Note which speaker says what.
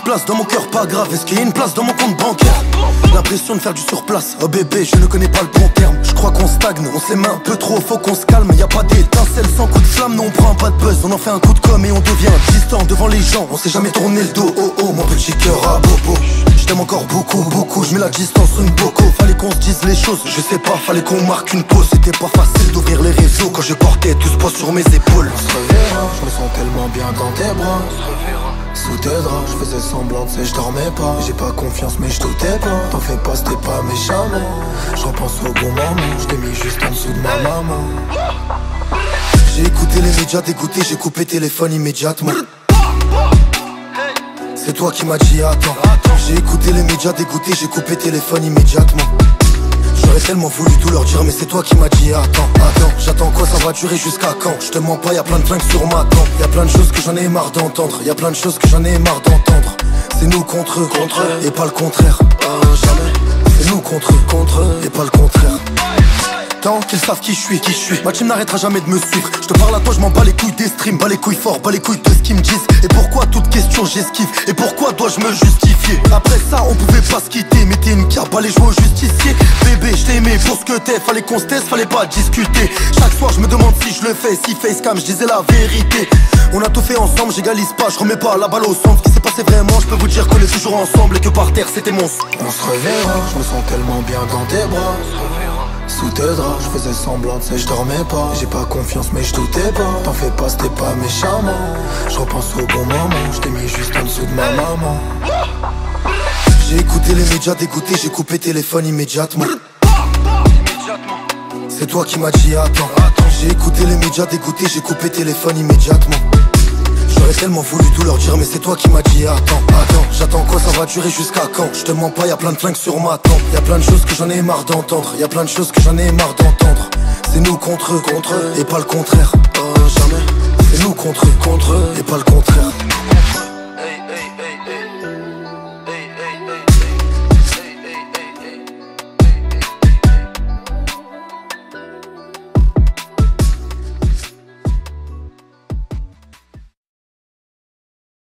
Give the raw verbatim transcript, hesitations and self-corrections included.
Speaker 1: place dans mon cœur, pas grave. Est-ce qu'il y a une place dans mon compte bancaire? L'impression de faire du surplace, oh bébé, je ne connais pas le bon terme. Je crois qu'on stagne, on se les met un peu trop, faut qu'on se calme. Y a pas d'étincelle sans coup de flamme, non on prend pas de buzz. On en fait un coup de com' et on devient distant devant les gens. On s'est jamais tourné le dos, oh oh, mon petit cœur à bobo. Je t'aime encore beaucoup, beaucoup, je mets la distance sur une boco. Fallait qu'on se dise les choses, je sais pas, fallait qu'on marque une pause. C'était pas facile d'ouvrir les réseaux quand je portais tout ce poids sur mes épaules.
Speaker 2: On se reverra, je me sens tellement bien dans tes bras. Sous tes draps, je faisais semblant de je dormais pas. J'ai pas confiance mais je doutais pas. T'en fais pas, c'était pas méchant. Je repense au bon moment, je t'ai mis juste en dessous de ma maman.
Speaker 1: J'ai écouté les médias dégoûtés, j'ai coupé téléphone immédiatement. C'est toi qui m'as dit attends. J'ai écouté les médias dégoûtés, j'ai coupé téléphone immédiatement. J'aurais tellement voulu tout leur dire mais c'est toi qui m'as dit attends, attends. J'attends quoi, ça va durer jusqu'à quand? Je te mens pas, y'a plein de flingues sur ma tempe. Y'a plein de choses que j'en ai marre d'entendre. Y'a plein de choses que j'en ai marre d'entendre. C'est nous contre eux, contre eux, et pas le contraire. Oh, jamais. C'est nous contre eux, contre eux, et pas le contraire. Tant qu'ils savent qui je suis, qui je suis, ma team n'arrêtera jamais de me suivre. Je te parle à toi, je m'en bats les couilles des streams, bats les couilles fort, bats les couilles de ce qu'ils me disent. Et pourquoi toute question j'esquive? Et pourquoi dois-je me justifier? Après ça on pouvait pas se quitter, mettez une cape, allez jouer au justicier. Bébé je t'ai aimé pour ce que t'es, fallait qu'on se teste, fallait pas discuter. Chaque soir je me demande si je le fais, si facecam je disais la vérité. On a tout fait ensemble, j'égalise pas, je remets pas la balle au centre. Ce qui s'est passé vraiment, je peux vous dire qu'on est toujours ensemble et que par terre c'était mon son.
Speaker 2: On se reverra, je me sens tellement bien dans tes bras. Sous tes draps, je faisais semblant de je dormais pas. J'ai pas confiance mais je doutais pas. T'en fais pas, c'était pas méchant. Je repense au bon moment, je t'ai mis juste en dessous de ma maman.
Speaker 1: J'ai écouté les médias dégoûtés, j'ai coupé téléphone immédiatement. C'est toi qui m'as dit attends. J'ai écouté les médias dégoûtés, j'ai coupé téléphone immédiatement. J'aurais tellement voulu tout leur dire mais c'est toi qui m'as dit attends, attends. J'attends quoi, ça va durer jusqu'à quand? Je te mens pas, y'a plein de flingues sur ma tempe. Y'a plein de choses que j'en ai marre d'entendre. Y'a plein de choses que j'en ai marre d'entendre. C'est nous contre eux, contre eux, et pas le contraire. Oh jamais. C'est nous contre eux, contre eux, et pas le contraire.